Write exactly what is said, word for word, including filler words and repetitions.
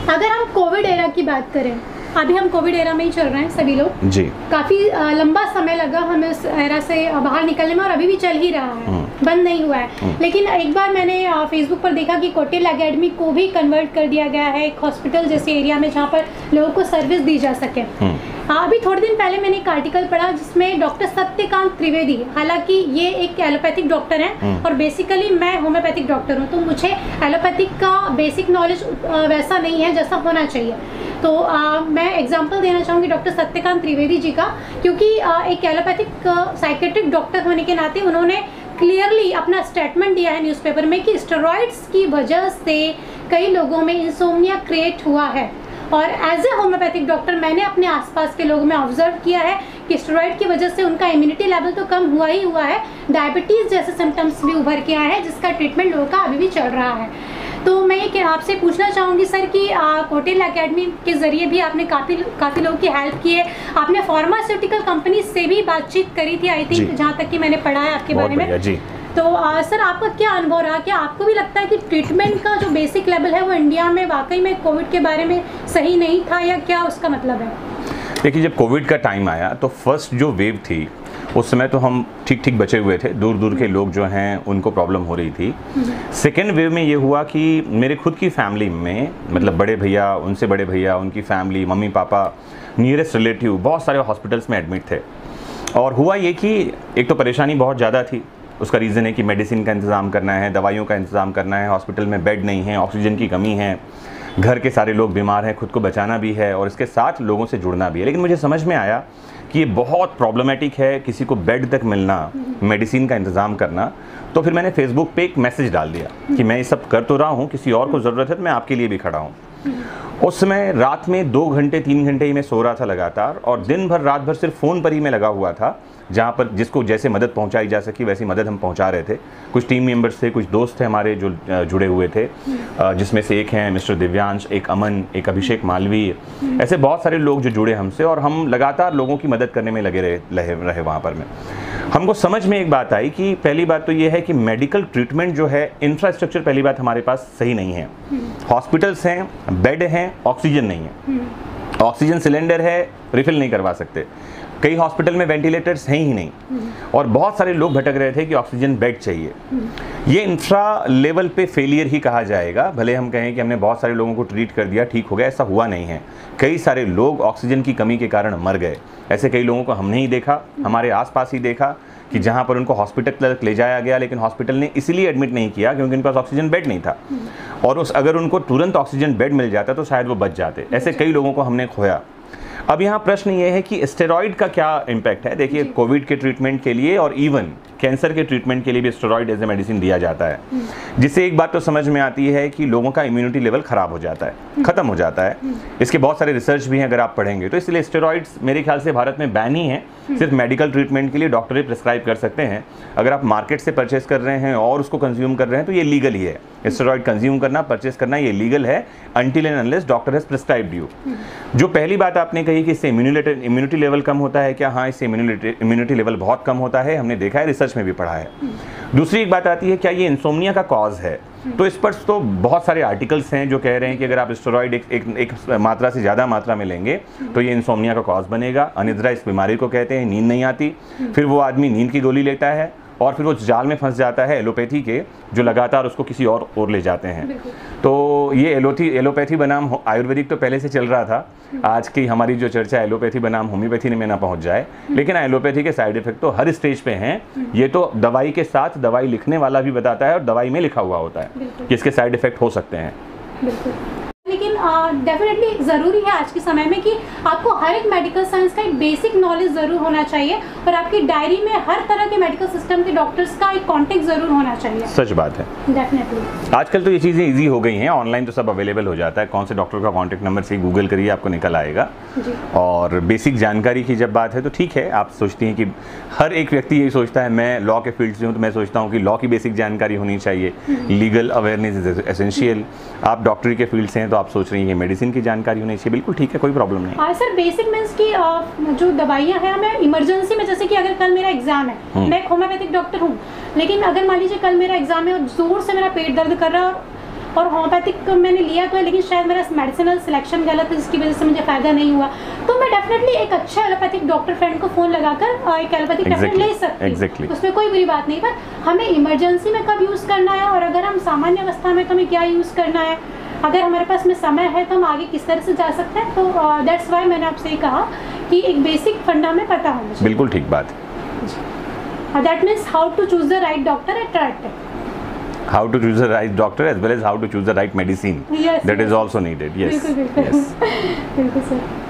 अगर हम Covid era की बात करें, अभी हम कोविड एरा में ही चल रहे हैं सभी लोग जी। काफ़ी लंबा समय लगा हमें उस एरा से बाहर निकलने में और अभी भी चल ही रहा है, बंद नहीं हुआ है। लेकिन एक बार मैंने फेसबुक पर देखा कि कोटेल एकेडमी को भी कन्वर्ट कर दिया गया है एक हॉस्पिटल जैसे एरिया में, जहाँ पर लोगों को सर्विस दी जा सके। अभी थोड़े दिन पहले मैंने एक आर्टिकल पढ़ा जिसमें डॉक्टर सत्यकांत त्रिवेदी, हालांकि ये एक एलोपैथिक डॉक्टर हैं और बेसिकली मैं होम्योपैथिक डॉक्टर हूँ, तो मुझे एलोपैथिक का बेसिक नॉलेज वैसा नहीं है जैसा होना चाहिए। तो आ, मैं एग्जांपल देना चाहूँगी डॉक्टर सत्यकांत त्रिवेदी जी का, क्योंकि आ, एक एलोपैथिक साइकेट्रिक डॉक्टर होने के नाते उन्होंने क्लियरली अपना स्टेटमेंट दिया है न्यूज़पेपर में कि स्टेरॉइड्स की वजह से कई लोगों में इंसोम्निया क्रिएट हुआ है। और एज ए होम्योपैथिक डॉक्टर मैंने अपने आसपास के लोगों में ऑब्जर्व किया है कि स्टेरॉइड की वजह से उनका इम्यूनिटी लेवल तो कम हुआ ही हुआ है, डायबिटीज़ जैसे सिम्टम्स भी उभर के आए हैं जिसका ट्रीटमेंट लोगों का अभी भी चल रहा है। तो मैं ये आपसे पूछना चाहूँगी सर कि कोटेल एकेडमी के ज़रिए भी आपने काफ़ी काफ़ी लोगों की हेल्प की है, आपने फार्मास्यूटिकल कंपनी से भी बातचीत करी थी आई थिंक, जहाँ तक कि मैंने पढ़ा है आपके बारे में जी। तो आ, सर आपका क्या अनुभव रहा, क्या आपको भी लगता है कि ट्रीटमेंट का जो बेसिक लेवल है वो इंडिया में वाकई में कोविड के बारे में सही नहीं था, या क्या उसका मतलब है? देखिए, जब कोविड का टाइम आया तो फर्स्ट जो वेव थी उस समय तो हम ठीक ठीक बचे हुए थे, दूर दूर के लोग जो हैं उनको प्रॉब्लम हो रही थी। सेकेंड वेव में ये हुआ कि मेरे खुद की फैमिली में, मतलब बड़े भैया, उनसे बड़े भैया, उनकी family, mummy papa, nearest relative बहुत सारे हॉस्पिटल्स में एडमिट थे। और हुआ ये कि एक तो परेशानी बहुत ज़्यादा थी, उसका रीज़न है कि मेडिसिन का इंतज़ाम करना है, दवाइयों का इंतज़ाम करना है, हॉस्पिटल में बेड नहीं है, ऑक्सीजन की कमी है, घर के सारे लोग बीमार हैं, खुद को बचाना भी है और इसके साथ लोगों से जुड़ना भी है। लेकिन मुझे समझ में आया कि ये बहुत प्रॉब्लमेटिक है, किसी को बेड तक मिलना, मेडिसिन का इंतज़ाम करना। तो फिर मैंने फेसबुक पे एक मैसेज डाल दिया कि मैं ये सब कर तो रहा हूँ, किसी और को ज़रूरत है तो मैं आपके लिए भी खड़ा हूँ। उस समय रात में दो घंटे तीन घंटे ही मैं सो रहा था लगातार, और दिन भर रात भर सिर्फ फ़ोन पर ही मैं लगा हुआ था, जहाँ पर जिसको जैसे मदद पहुँचाई जा सकी वैसी मदद हम पहुँचा रहे थे। कुछ टीम मेंबर्स थे, कुछ दोस्त थे हमारे जो जुड़े हुए थे, जिसमें से एक हैं मिस्टर दिव्यांश, एक अमन, एक अभिषेक मालवीय, ऐसे बहुत सारे लोग जो जुड़े हमसे, और हम लगातार लोगों की मदद करने में लगे रहे रहे, रहे वहाँ पर में। हमको समझ में एक बात आई कि पहली बात तो ये है कि मेडिकल ट्रीटमेंट जो है, इंफ्रास्ट्रक्चर पहली बात हमारे पास सही नहीं है। हॉस्पिटल्स हैं, बेड हैं, ऑक्सीजन नहीं है, ऑक्सीजन सिलेंडर है, रिफिल नहीं करवा सकते, कई हॉस्पिटल में वेंटिलेटर्स हैं ही नहीं, और बहुत सारे लोग भटक रहे थे कि ऑक्सीजन बेड चाहिए। ये इंफ्रा लेवल पे फेलियर ही कहा जाएगा। भले हम कहें कि हमने बहुत सारे लोगों को ट्रीट कर दिया, ठीक हो गया, ऐसा हुआ नहीं है। कई सारे लोग ऑक्सीजन की कमी के कारण मर गए। ऐसे कई लोगों को हमने ही देखा, हमारे आसपास ही देखा कि जहाँ पर उनको हॉस्पिटल तक ले जाया गया, लेकिन हॉस्पिटल ने इसलिए एडमिट नहीं किया क्योंकि उनके पास ऑक्सीजन बेड नहीं था, और उस अगर उनको तुरंत ऑक्सीजन बेड मिल जाता तो शायद वो बच जाते। ऐसे कई लोगों को हमने खोया। अब यहाँ प्रश्न ये है कि स्टेरॉइड का क्या इम्पैक्ट है। देखिए, कोविड के ट्रीटमेंट के लिए और इवन कैंसर के ट्रीटमेंट के लिए भी स्टेरॉइड एज ए मेडिसिन दिया जाता है, जिससे एक बात तो समझ में आती है कि लोगों का इम्यूनिटी लेवल खराब हो जाता है, खत्म हो जाता है। इसके बहुत सारे रिसर्च भी हैं अगर आप पढ़ेंगे तो। इसलिए स्टेरॉइड्स मेरे ख्याल से भारत में बैन ही है, सिर्फ मेडिकल ट्रीटमेंट के लिए डॉक्टर ही प्रिस्क्राइब कर सकते हैं। अगर आप मार्केट से परचेस कर रहे हैं और उसको कंज्यूम कर रहे हैं तो ये लीगल ही है। स्टेरॉइड कंज्यूम करना, परचेस करना ये लीगल है until and unless doctor has prescribed you. जो पहली बात आपने कही कि इससे इम्यूनिटी इम्यूनिटी लेवल कम होता है क्या? हाँ, इससे इम्यूनिटी इम्यूनिटी लेवल बहुत कम होता है, हमने देखा है, रिसर्च में भी पढ़ा है। दूसरी एक बात आती है, क्या ये इंसोम्निया का कॉज है? तो इस पर तो बहुत सारे आर्टिकल्स हैं जो कह रहे हैं कि अगर आप स्टेरॉइड एक, एक, एक मात्रा से ज़्यादा मात्रा में लेंगे तो ये इंसोम्निया का कॉज बनेगा। अनिद्रा इस बीमारी को कहते हैं, नींद नहीं आती, फिर वो आदमी नींद की गोली लेता है और फिर वो जाल में फंस जाता है एलोपैथी के, जो लगातार उसको किसी और ओर ले जाते हैं। तो ये एलोपैथी एलोपैथी बनाम आयुर्वेदिक तो पहले से चल रहा था। आज की हमारी जो चर्चा एलोपैथी बनाम होम्योपैथी में ना पहुंच जाए, लेकिन एलोपैथी के साइड इफेक्ट तो हर स्टेज पे हैं। ये तो दवाई के साथ दवाई लिखने वाला भी बताता है और दवाई में लिखा हुआ होता है कि इसके साइड इफेक्ट हो सकते हैं। लेकिन डेफिनेटली uh, ज़रूरी है आज के समय में कि आपको हर एक मेडिकल साइंस का एक बेसिक नॉलेज ज़रूर होना चाहिए, और आपकी डायरी में हर तरह के मेडिकल सिस्टम के डॉक्टर्स का एक कांटेक्ट ज़रूर होना चाहिए। सच बात है, डेफिनेटली। आजकल तो ये चीज़ें इजी हो गई हैं, ऑनलाइन तो सब अवेलेबल हो जाता है। कौन से डॉक्टर का कांटेक्ट नंबर से गूगल करिए, आपको निकल आएगा। जी। और बेसिक जानकारी की जब बात है तो ठीक है, आप सोचती हैं कि हर एक व्यक्ति यही सोचता है, मैं लॉ के फील्ड से हूँ तो मैं सोचता हूँ कि लॉ की बेसिक जानकारी होनी चाहिए, लीगल अवेयरनेस इज एसेंशियल। आप डॉक्टरी के फील्ड से हैं तो आप सोच रही हैं मेडिसिन की जानकारी होनी चाहिए, बिल्कुल ठीक है, कोई प्रॉब्लम नहीं। हाँ सर, बेसिक मीन्स की जो दवाइयाँ हैं हमें इमरजेंसी में, जैसे कि अगर कल मेरा एग्जाम है, मैं एक होम्योपैथिक डॉक्टर हूँ, लेकिन अगर मान लीजिए कल मेरा एग्जाम है और जोर से मेरा पेट दर्द कर रहा है और होम्योपैथिक मैंने लिया तो है, लेकिन शायद मेरा मेडिसिनल सिलेक्शन गलत है, जिसकी वजह से मुझे फ़ायदा नहीं हुआ, तो मैं डेफिनेटली एक अच्छे एलोपैथिक डॉक्टर फ्रेंड को फ़ोन लगाकर एक एलोपैथिक ट्रीटमेंट ले सकती हूँ, exactly. उसमें कोई बुरी बात नहीं। पर हमें इमरजेंसी में कब यूज़ करना है और अगर हम सामान्य अवस्था में हमें क्या यूज़ करना है, अगर हमारे पास में समय है तो हम आगे किस तरह से जा सकते हैं, तो दैट्स वाई मैंने आपसे ये कहा कि एक बेसिक फंडा में पता होना चाहिए। बिल्कुल ठीक बात। That means how to choose the right doctor at right time, how to choose the right doctor as well as how to choose the right medicine, yes, that yes. is also needed. Yes, बिल्कुल बिल्कुल yes. बिल्कुल sir.